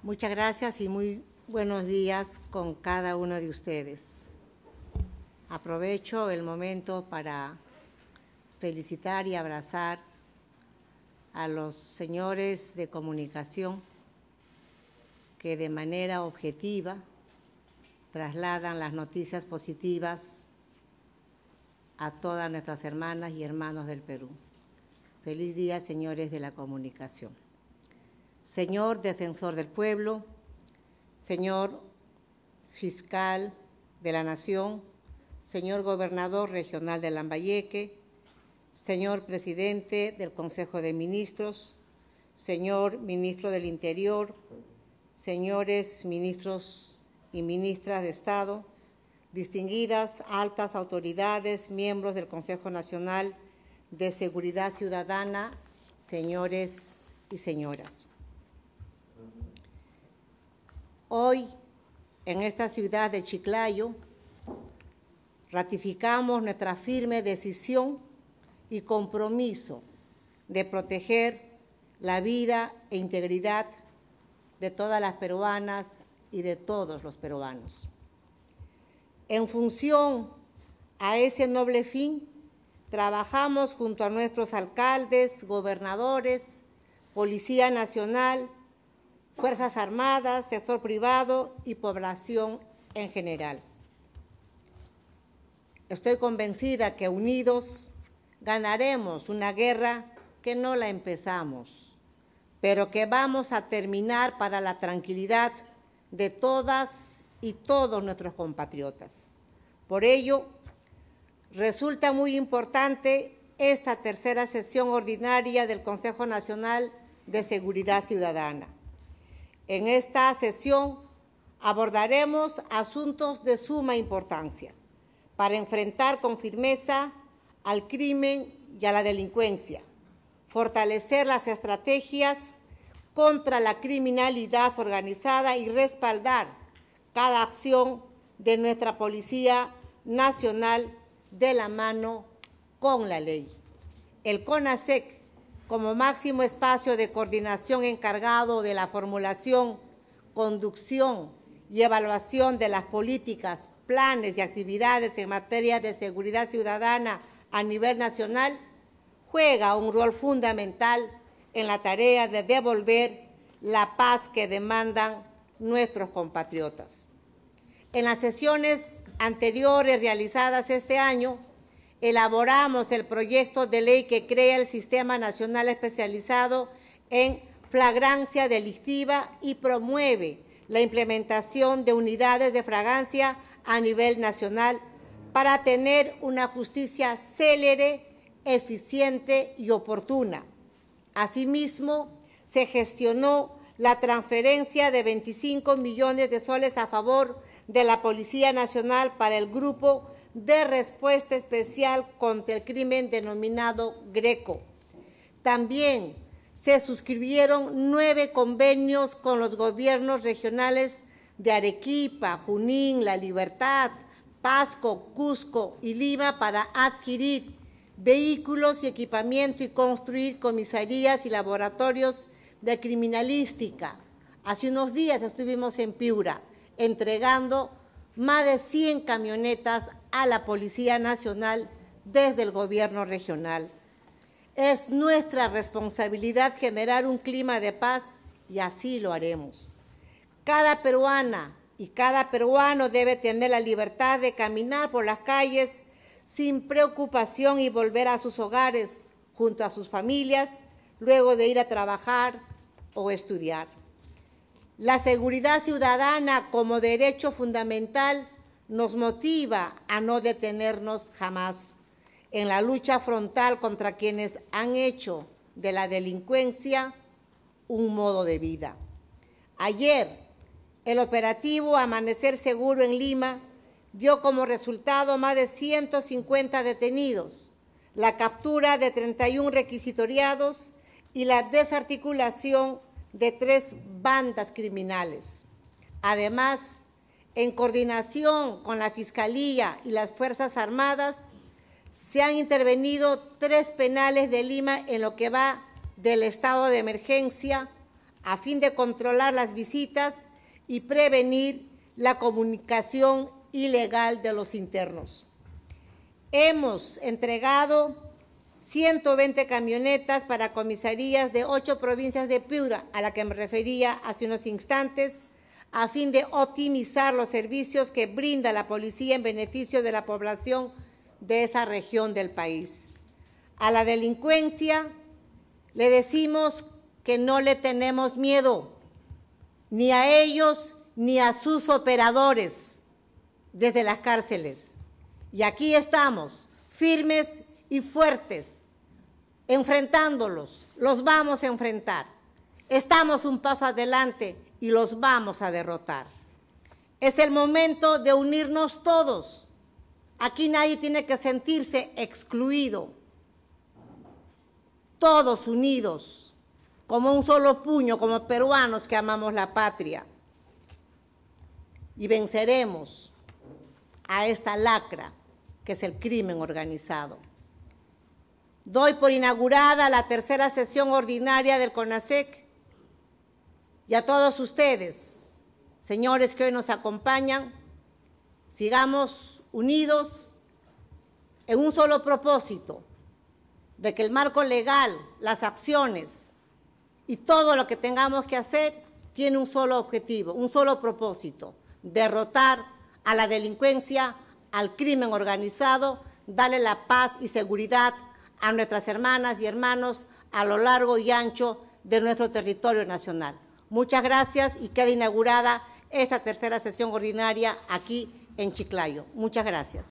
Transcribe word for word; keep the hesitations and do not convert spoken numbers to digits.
Muchas gracias y muy buenos días con cada uno de ustedes. Aprovecho el momento para felicitar y abrazar a los señores de comunicación que de manera objetiva trasladan las noticias positivas a todas nuestras hermanas y hermanos del Perú. Feliz día, señores de la comunicación. Señor Defensor del Pueblo, señor Fiscal de la Nación, señor Gobernador Regional de Lambayeque, señor Presidente del Consejo de Ministros, señor Ministro del Interior, señores ministros y ministras de Estado, distinguidas altas autoridades, miembros del Consejo Nacional de Seguridad Ciudadana, señores y señoras. Hoy, en esta ciudad de Chiclayo, ratificamos nuestra firme decisión y compromiso de proteger la vida e integridad de todas las peruanas y de todos los peruanos. En función a ese noble fin, trabajamos junto a nuestros alcaldes, gobernadores, Policía Nacional, Fuerzas Armadas, sector privado y población en general. Estoy convencida que unidos ganaremos una guerra que no la empezamos, pero que vamos a terminar para la tranquilidad de todas y todos nuestros compatriotas. Por ello, resulta muy importante esta tercera sesión ordinaria del Consejo Nacional de Seguridad Ciudadana. En esta sesión abordaremos asuntos de suma importancia para enfrentar con firmeza al crimen y a la delincuencia, fortalecer las estrategias contra la criminalidad organizada y respaldar cada acción de nuestra Policía Nacional de la mano con la ley. El CONASEC, como máximo espacio de coordinación encargado de la formulación, conducción y evaluación de las políticas, planes y actividades en materia de seguridad ciudadana a nivel nacional, juega un rol fundamental en la tarea de devolver la paz que demandan nuestros compatriotas. En las sesiones anteriores realizadas este año, elaboramos el proyecto de ley que crea el Sistema Nacional Especializado en Flagrancia Delictiva y promueve la implementación de unidades de flagrancia a nivel nacional para tener una justicia célere, eficiente y oportuna. Asimismo, se gestionó la transferencia de veinticinco millones de soles a favor de la Policía Nacional para el Grupo de Respuesta Especial contra el Crimen denominado GRECO. También se suscribieron nueve convenios con los gobiernos regionales de Arequipa, Junín, La Libertad, Pasco, Cusco y Lima para adquirir vehículos y equipamiento y construir comisarías y laboratorios de criminalística. Hace unos días estuvimos en Piura entregando más de cien camionetas a la Policía Nacional desde el gobierno regional. Es nuestra responsabilidad generar un clima de paz y así lo haremos. Cada peruana y cada peruano debe tener la libertad de caminar por las calles sin preocupación y volver a sus hogares junto a sus familias luego de ir a trabajar o estudiar. La seguridad ciudadana como derecho fundamental nos motiva a no detenernos jamás en la lucha frontal contra quienes han hecho de la delincuencia un modo de vida. Ayer, el operativo Amanecer Seguro en Lima dio como resultado más de ciento cincuenta detenidos, la captura de treinta y uno requisitoriados y la desarticulación de tres bandas criminales. Además, en coordinación con la Fiscalía y las Fuerzas Armadas, se han intervenido tres penales de Lima en lo que va del estado de emergencia a fin de controlar las visitas y prevenir la comunicación ilegal de los internos. Hemos entregado ciento veinte camionetas para comisarías de ocho provincias de Piura, a la que me refería hace unos instantes, a fin de optimizar los servicios que brinda la policía en beneficio de la población de esa región del país. A la delincuencia le decimos que no le tenemos miedo, ni a ellos ni a sus operadores desde las cárceles. Y aquí estamos, firmes y fuertes, enfrentándolos, los vamos a enfrentar. Estamos un paso adelante y los vamos a derrotar. Es el momento de unirnos todos. Aquí nadie tiene que sentirse excluido. Todos unidos, como un solo puño, como peruanos que amamos la patria. Y venceremos a esta lacra que es el crimen organizado. Doy por inaugurada la tercera sesión ordinaria del CONASEC y a todos ustedes, señores que hoy nos acompañan, sigamos unidos en un solo propósito, de que el marco legal, las acciones y todo lo que tengamos que hacer tiene un solo objetivo, un solo propósito: derrotar a la delincuencia, al crimen organizado, darle la paz y seguridad a nuestras hermanas y hermanos a lo largo y ancho de nuestro territorio nacional. Muchas gracias y queda inaugurada esta tercera sesión ordinaria aquí en Chiclayo. Muchas gracias.